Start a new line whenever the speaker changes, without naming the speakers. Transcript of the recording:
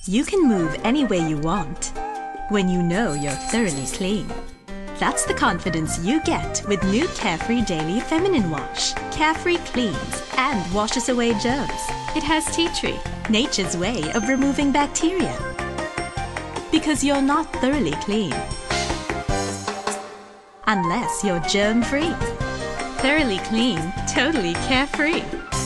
You can move any way you want when you know you're thoroughly clean. That's the confidence you get with new CareFree Daily Feminine Wash. CareFree cleans and washes away germs. It has tea tree, nature's way of removing bacteria. Because you're not thoroughly clean unless you're germ-free. Thoroughly clean, totally carefree.